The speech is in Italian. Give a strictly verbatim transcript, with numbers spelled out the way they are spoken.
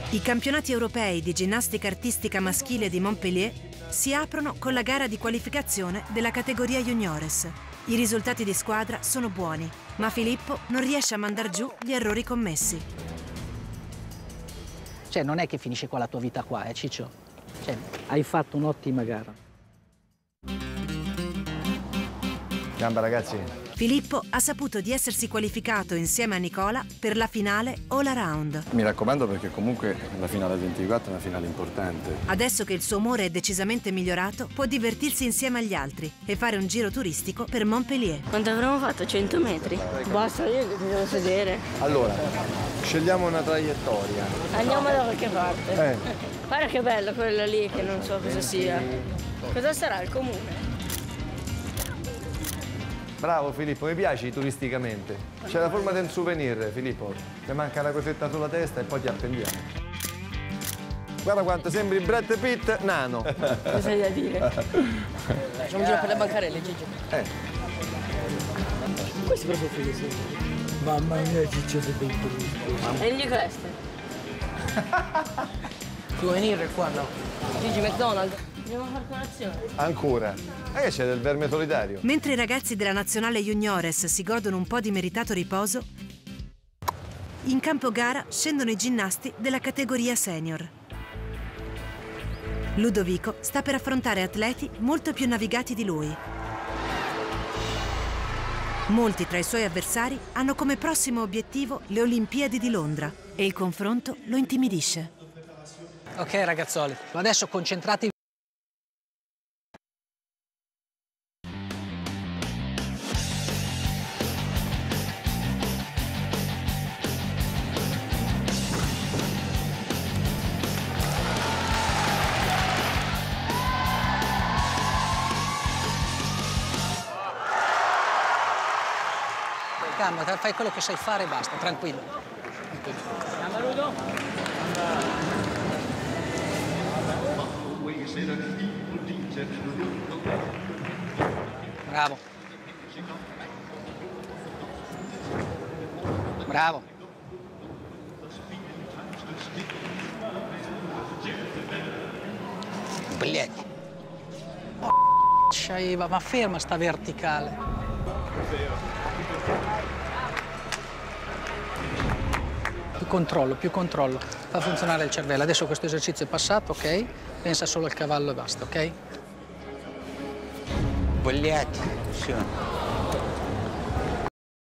I campionati europei di ginnastica artistica maschile di Montpellier si aprono con la gara di qualificazione della categoria juniores. I risultati di squadra sono buoni, ma Filippo non riesce a mandar giù gli errori commessi. Cioè, non è che finisce qua la tua vita qua, eh, Ciccio? Cioè, hai fatto un'ottima gara. Gamba, ragazzi. Filippo ha saputo di essersi qualificato insieme a Nicola per la finale all around. Mi raccomando, perché comunque la finale ventiquattro è una finale importante. Adesso che il suo umore è decisamente migliorato, può divertirsi insieme agli altri e fare un giro turistico per Montpellier. Quanto avremmo fatto? cento metri? Basta, io mi devo sedere. Allora, scegliamo una traiettoria. Andiamo da qualche parte. Eh. Guarda che bello quello lì, che non so cosa sia. Cosa sarà il comune? Bravo Filippo, mi piaci turisticamente. C'è la forma del souvenir, Filippo. Ti manca la cosetta sulla testa e poi ti appendiamo. Guarda quanto sembri Brad Pitt nano. Cosa hai da dire? Facciamo un giro per le bancarelle, Gigi. Eh. Questo è proprio fighissimo. Mamma mia, Ciccio, sei bellissimo. E gli queste? Souvenir qua, no? Gigi McDonald's. Andiamo a fare colazione. Ancora? E che c'è del verme solitario? Mentre i ragazzi della nazionale juniores si godono un po' di meritato riposo, in campo gara scendono i ginnasti della categoria senior. Ludovico sta per affrontare atleti molto più navigati di lui. Molti tra i suoi avversari hanno come prossimo obiettivo le Olimpiadi di Londra e il confronto lo intimidisce. Ok, ragazzoli, adesso concentratevi. Calma, fai quello che sai fare e basta, tranquillo. Bravo. Bravo. Biglietti. Oh, Eva, ma ferma sta verticale. Più controllo, più controllo. Fa funzionare il cervello. Adesso questo esercizio è passato, ok? Pensa solo al cavallo e basta, ok? Biglietti,